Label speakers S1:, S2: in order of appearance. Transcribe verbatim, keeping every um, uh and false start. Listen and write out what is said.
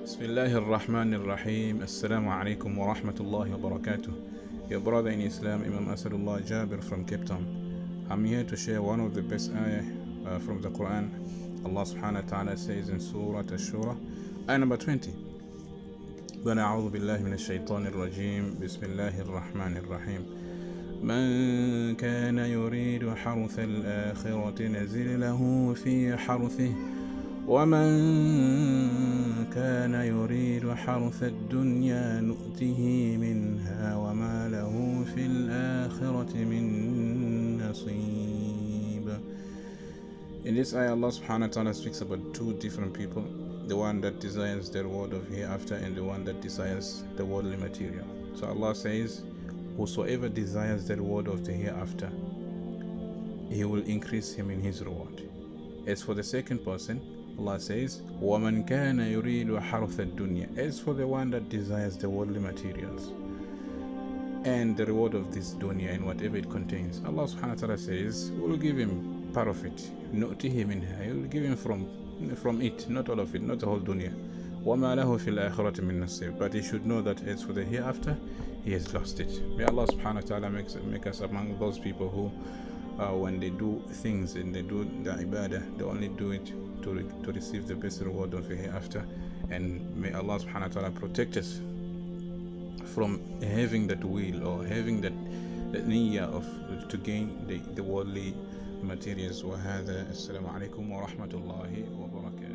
S1: Bismillahir Rahmanir Rahim. Assalamu alaikum wa rahmatullahi wa barakatuh. Your brother in Islam, Imam Asadullah Phiri from Cape Town. I'm here to share one of the best ayah uh, from the Quran. Allah subhanahu wa ta'ala says in Surah Ash-Shura, ayah number twenty. أعوذ بالله من الشيطان الرجيم بسم الله الرحمن الرحيم من كان يريد حرث الآخرة نزل له في حرثه ومن كان يريد حرث الدنيا نؤته منها وما له في الآخرة من نصيب. In this ayah, Allah subhanahu wa ta'ala speaks about two different people, the one that desires the reward of hereafter and the one that desires the worldly material. So Allah says, whosoever desires the reward of the hereafter, He will increase him in his reward. As for the second person, Allah says, وَمَنْ كَانَ يُرِيدُ حَرْثَ الدُّنْيَا. As for the one that desires the worldly materials and the reward of this dunya and whatever it contains, Allah subhanahu wa ta'ala says, we'll give him part of it. نُؤْتِهِ مِنْهَا. We'll give him from, from it, not all of it, not the whole dunya. وَمَا لَهُ فِي الْآخِرَةِ مِنْ نَصِيبٍ. But he should know that as for the hereafter, he has lost it. May Allah subhanahu wa ta'ala make, make us among those people who Uh, when they do things and they do the ibadah, they only do it to, re to receive the best reward of the hereafter. And may Allah subhanahu wa ta'ala protect us from having that will or having that, that niyyah of to gain the, the worldly materials. Wa hadha. Assalamu alaikum wa rahmatullahi wa barakatuh.